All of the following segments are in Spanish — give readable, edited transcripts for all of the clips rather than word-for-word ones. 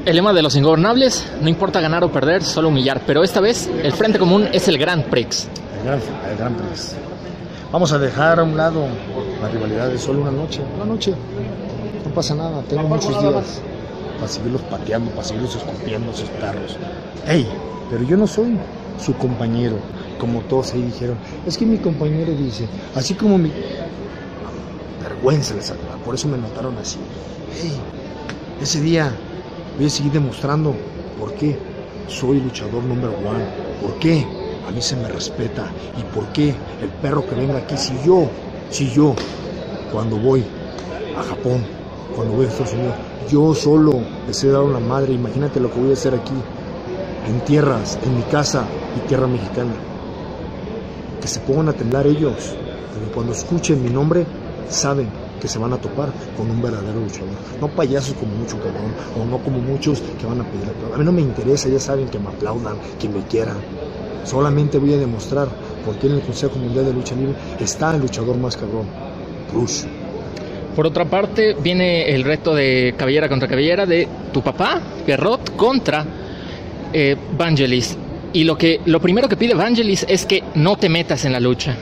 El lema de los ingobernables, no importa ganar o perder, solo humillar. Pero esta vez, el frente común es el Grand Prix. El Grand Prix. Vamos a dejar a un lado la rivalidad de solo una noche. Una noche. No pasa nada. Tengo muchos días para seguirlos pateando, para seguirlos escupiendo a esos perros. ¡Ey! Pero yo no soy su compañero. Como todos ahí dijeron. Es que mi compañero dice. Así como mi... Vergüenza les saca. Por eso me notaron así. ¡Ey! Ese día voy a seguir demostrando por qué soy luchador número 1. ¿Por qué a mí se me respeta? ¿Y por qué el perro que venga aquí, si yo, cuando voy a Japón, cuando voy a Estados Unidos, yo solo les he dado la madre, imagínate lo que voy a hacer aquí, en tierras, en mi casa y tierra mexicana. Que se pongan a temblar ellos, porque cuando escuchen mi nombre, saben que se van a topar con un verdadero luchador, no payasos como mucho cabrón, o no como muchos que van a pedir aplauso. A mí no me interesa, ya saben que me aplaudan, que me quieran. Solamente voy a demostrar por qué en el Consejo Mundial de Lucha Libre está el luchador más cabrón, Rush. Por otra parte, viene el reto de cabellera contra cabellera de tu papá, Pierrot, contra Vangelis. Y lo primero que pide Vangelis es que no te metas en la lucha.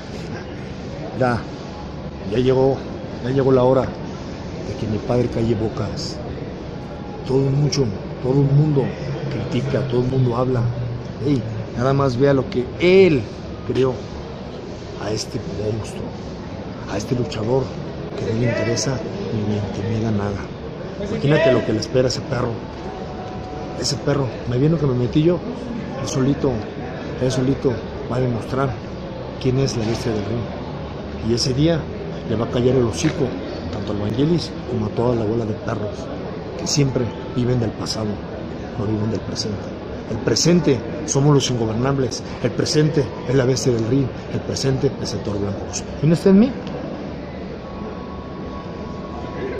Ya llegó la hora de que mi padre calle bocas. Todo el mundo critica, todo el mundo habla. Ey, nada más vea lo que él creó a este monstruo, a este luchador que no le interesa ni le intimida nada. Imagínate lo que le espera a ese perro. Ese perro, me vieron que me metí yo, él solito va a demostrar quién es la bestia del ring. Y ese día le va a callar el hocico tanto al Vangelis como a toda la bola de perros que siempre viven del pasado, no viven del presente. El presente somos los ingobernables, el presente es la bestia del ring, el presente es el toro blanco. ¿Y no está en mí?